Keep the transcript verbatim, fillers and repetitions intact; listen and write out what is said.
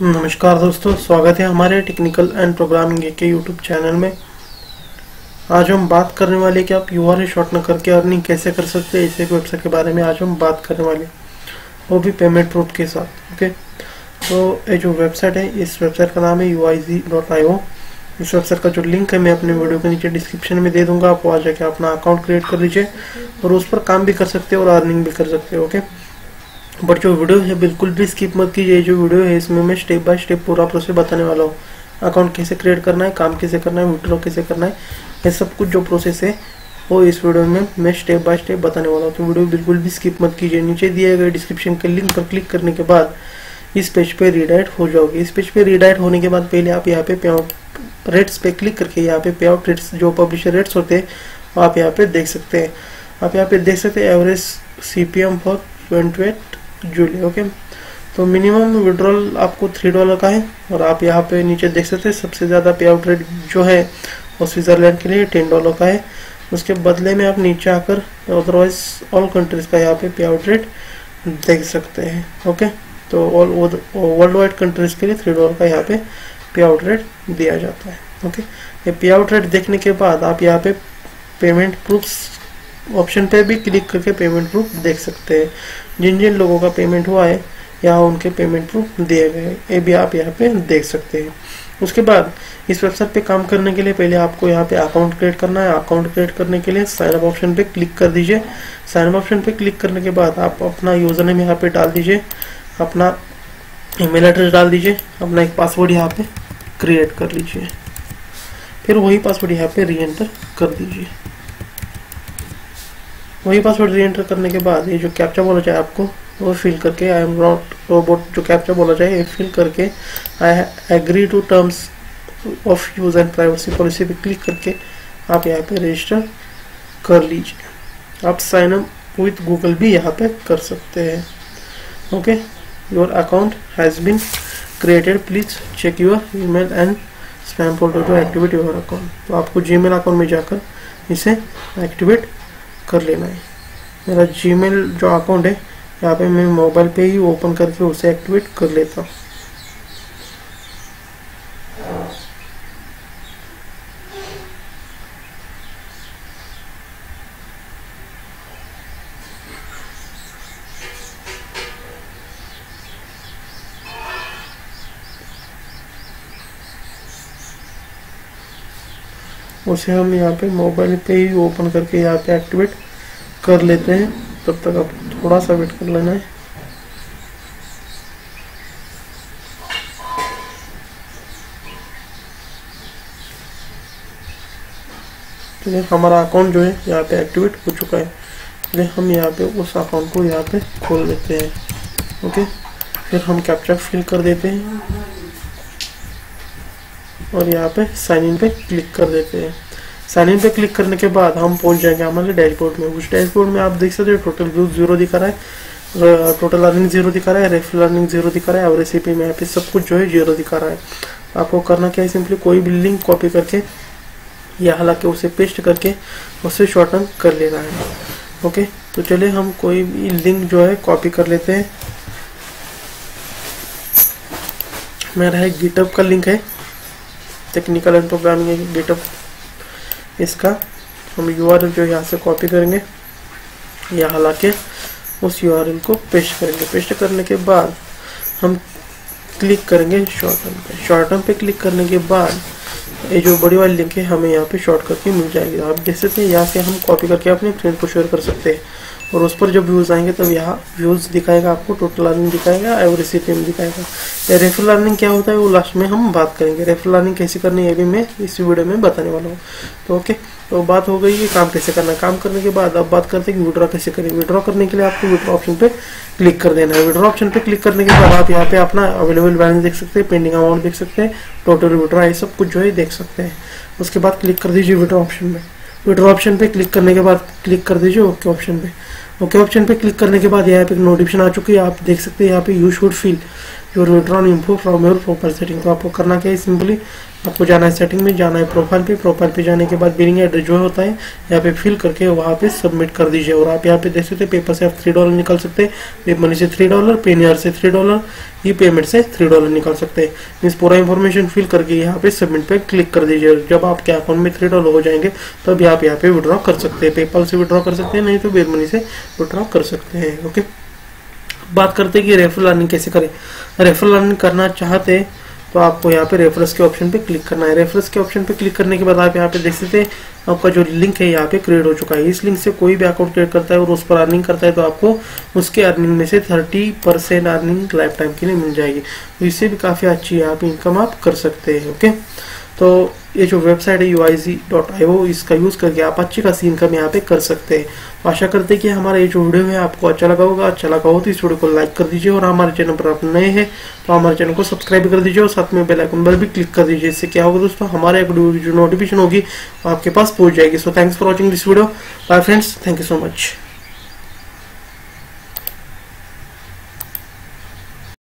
नमस्कार दोस्तों, स्वागत है हमारे टेक्निकल एंड प्रोग्रामिंग के यूट्यूब चैनल में। आज हम बात करने वाले कि आप यूआरएल शॉर्ट न करके अर्निंग कैसे कर सकते हैं, ऐसे वेबसाइट के बारे में आज हम बात करने वाले, वो भी पेमेंट प्रूफ के साथ। ओके, तो ये जो वेबसाइट है, इस वेबसाइट का नाम है you I ji dot I ओ। इस वेबसाइट का जो लिंक है मैं अपने वीडियो के नीचे डिस्क्रिप्शन में दे दूंगा। आप वहाँ जाके अपना अकाउंट क्रिएट कर लीजिए और उस पर काम भी कर सकते हैं और अर्निंग भी कर सकते हैं। ओके, बट जो वीडियो है बिल्कुल भी स्किप मत कीजिए। जो वीडियो है इसमें मैं स्टेप बाय स्टेप पूरा प्रोसेस बताने वाला हूँ। अकाउंट कैसे क्रिएट करना है, काम कैसे करना है, विड्रॉ कैसे करना है, ये सब कुछ जो प्रोसेस है वो इस वीडियो में मैं स्टेप बाय स्टेप बताने वाला हूँ। तो वीडियो बिल्कुल भी स्किप मत कीजिए। नीचे दिए गए डिस्क्रिप्शन के लिंक पर क्लिक करने के बाद इस पेज पे रीडायरेक्ट हो जाओगे। इस पेज पे रीडायरेक्ट होने के बाद पहले आप यहाँ पे पे आउट रेट्स पे क्लिक करके यहाँ पे पे आउट रेट्स जो पब्लिशर रेट्स होते हैं आप यहाँ पे देख सकते हैं। आप यहाँ पे देख सकते हैं average C P M for twenty eight July. Okay, तो मिनिमम विड्रॉल आपको थ्री डॉलर का है और आप यहाँ पे नीचे देख सकते हैं सबसे ज़्यादा पे आउट रेट जो है वो स्विट्जरलैंड के लिए टेन डॉलर का है। उसके बदले में आप नीचे आकर अदरवाइज ऑल कंट्रीज का यहाँ पे पे आउट रेट देख सकते हैं। ओके, तो ऑल वर्ल्ड वाइड कंट्रीज के लिए थ्री डॉलर का यहाँ पे पे आउट रेट दिया जाता है। ओके, ये पे आउट रेट देखने के बाद आप यहाँ पे पेमेंट प्रूफ ऑप्शन पे भी क्लिक करके पेमेंट प्रूफ देख सकते हैं। जिन जिन लोगों का पेमेंट हुआ है यहाँ उनके पेमेंट प्रूफ दिए गए, ये भी आप यहाँ पे देख सकते हैं। उसके बाद इस वेबसाइट पे काम करने के लिए पहले आपको यहाँ पे अकाउंट क्रिएट करना है। अकाउंट क्रिएट करने के लिए साइन अप ऑप्शन पे क्लिक कर दीजिए। साइन अप ऑप्शन पे क्लिक करने के बाद आप अपना यूजर नेम यहाँ पे डाल दीजिए, अपना ईमेल एड्रेस डाल दीजिए, अपना एक पासवर्ड यहाँ पे क्रिएट कर लीजिए, फिर वही पासवर्ड यहाँ पे री एंटर कर दीजिए। वही पासवर्ड री एंटर करने के बाद ये जो कैप्चा बोला जाए आपको वो फिल करके आई एम नॉट रोबोट जो कैप्चा बोला जाए ये फिल करके I agree to terms of use and privacy policy पे क्लिक करके आप यहाँ पे रजिस्टर कर लीजिए। आप साइन अप विथ गूगल भी यहाँ पे कर सकते हैं। Okay, your account has been created, please check your email and spam folder to activate your account. तो आपको जीमेल अकाउंट में जाकर इसे एक्टिवेट कर लेना है। मेरा जीमेल जो अकाउंट है यहाँ पे मैं मोबाइल पे ही ओपन करके उसे एक्टिवेट कर लेता हूँ। उसे हम यहाँ पे मोबाइल पे ही ओपन करके यहाँ पे एक्टिवेट कर लेते हैं। तब तक आप थोड़ा सा वेट कर लेना है। तो ये हमारा अकाउंट जो है यहाँ पे एक्टिवेट हो चुका है। फिर हम यहाँ पे उस अकाउंट को यहाँ पे खोल लेते हैं। ओके, फिर हम कैप्चा फिल कर देते हैं और यहाँ पे साइन इन पे क्लिक कर देते हैं। साइन इन पे क्लिक करने के बाद हम पहुंच जाएंगे हमारे डैशबोर्ड में। उस डैशबोर्ड में आप देख सकते हैं टोटल व्यू जीरो दिखा रहा है, टोटल अर्निंग जीरो दिखा रहा है, रेफरल अर्निंग जीरो दिखा रहा है, एवरेज सीपी में यहाँ पे सब कुछ जो है जीरो दिखा रहा है। आपको करना क्या है, सिंपली कोई भी लिंक कॉपी करके या हालांकि उसे पेस्ट करके उसे शॉर्टन कर लेना है। ओके, तो चलिए हम कोई भी लिंक जो है कॉपी कर लेते हैं। मेरा है गिटहब का लिंक है, टेक्निकल एंड प्रोग्रामिंग गिटहब। इसका हम यूआरएल जो यहाँ से कॉपी करेंगे या हालांकि उस यूआरएल को पेस्ट करेंगे। पेस्ट करने के बाद हम क्लिक करेंगे शॉर्टन पे। शॉर्टन पे क्लिक करने के बाद ये जो बड़ी वाली लिंक है हमें यहाँ पे शॉर्ट करके मिल जाएगी। आप देख सकते हैं यहाँ से हम कॉपी करके अपने फ्रेंड को शेयर कर सकते हैं और उस पर जब व्यूज़ आएंगे तब यहाँ व्यूज़ दिखाएगा, आपको टोटल अर्निंग दिखाएगा, एवरेज सीपीएम दिखाएगा। या रेफरल अर्निंग क्या होता है वो लास्ट में हम बात करेंगे। रेफरल अर्निंग कैसे करनी है ये भी मैं इस वीडियो में बताने वाला हूँ। तो ओके, तो बात हो गई कि काम कैसे करना है। काम करने के बाद अब बात करते हैं कि विड्रॉ कैसे करें। विड्रॉ करने के लिए आपको विड्रॉ ऑप्शन पे क्लिक कर देना है। विड्रॉ ऑप्शन पे क्लिक करने के बाद आप यहाँ पे अपना अवेलेबल बैलेंस देख सकते हैं, पेंडिंग अमाउंट देख सकते हैं, टोटल विड्रॉ ये सब कुछ जो है देख सकते हैं। उसके बाद क्लिक कर दीजिए विड्रॉ ऑप्शन में। विड्रॉ ऑप्शन पे क्लिक करने के बाद क्लिक कर दीजिए ओके ऑप्शन पे। ओके ऑप्शन पे क्लिक करने के बाद यहाँ पे नोटिफिकेशन आ चुकी है, आप देख सकते हैं यहाँ पे you should fill your withdrawn info from your profile setting. तो आपको करना क्या है, सिंपली आपको जाना है सेटिंग में, जाना है प्रोफाइल पे, प्रोफाइल पे जाने के बाद बिलिंग एड्रेस जो होता है यहाँ पे फिल करके वहाँ पे सबमिट कर दीजिए। और आप यहाँ पे देख सकते हैं पेपर से आप थ्री डॉलर निकाल सकते हैं, वेब मनी से थ्री डॉलर, पेनियर से थ्री डॉलर, ई पेमेंट से थ्री डॉलर निकाल सकते हैं। मीन्स पूरा इन्फॉर्मेशन फिल करके यहाँ पे सबमिट पे क्लिक कर दीजिए। जब आपके अकाउंट में थ्री डॉलर हो जाएंगे तब आप यहाँ पे विड्रॉ कर सकते हैं। पेपल से विड्रॉ कर सकते हैं, नहीं तो वेब मनी से विड्रॉ कर सकते हैं। ओके, बात करते हैं कि रेफरल अर्निंग कैसे करें। रेफरल अर्निंग करना चाहते हैं तो आपको यहाँ पे रेफरेंस के ऑप्शन पे क्लिक करना है। रेफरेंस के ऑप्शन पे क्लिक करने के बाद आप यहाँ पे देख सकते हैं आपका जो लिंक है यहाँ पे क्रिएट हो चुका है। इस लिंक से कोई भी अकाउंट क्रिएट करता है और उस पर अर्निंग करता है तो आपको उसके अर्निंग में से thirty percent earning lifetime के लिए मिल जाएगी। तो इससे भी काफ़ी अच्छी यहाँ पे इनकम आप कर सकते हैं। ओके, तो ये जो वेबसाइट है you I ji dot I ओ, इसका यूज़ करके आप अच्छी खासी इनकम यहाँ पे कर सकते हैं। आशा करते हैं कि हमारा ये जो वीडियो है आपको अच्छा लगा होगा। अच्छा लगा हो तो इस वीडियो को लाइक कर दीजिए और हमारे चैनल पर आप नए हैं तो हमारे चैनल को सब्सक्राइब कर दीजिए और साथ में बेल आइकन पर भी क्लिक कर दीजिए। इससे क्या होगा दोस्तों, हमारे वीडियो की जो नोटिफिकेशन होगी आपके पास पहुंच जाएगी। So thanks for watching this video. Bye friends, thank you so much.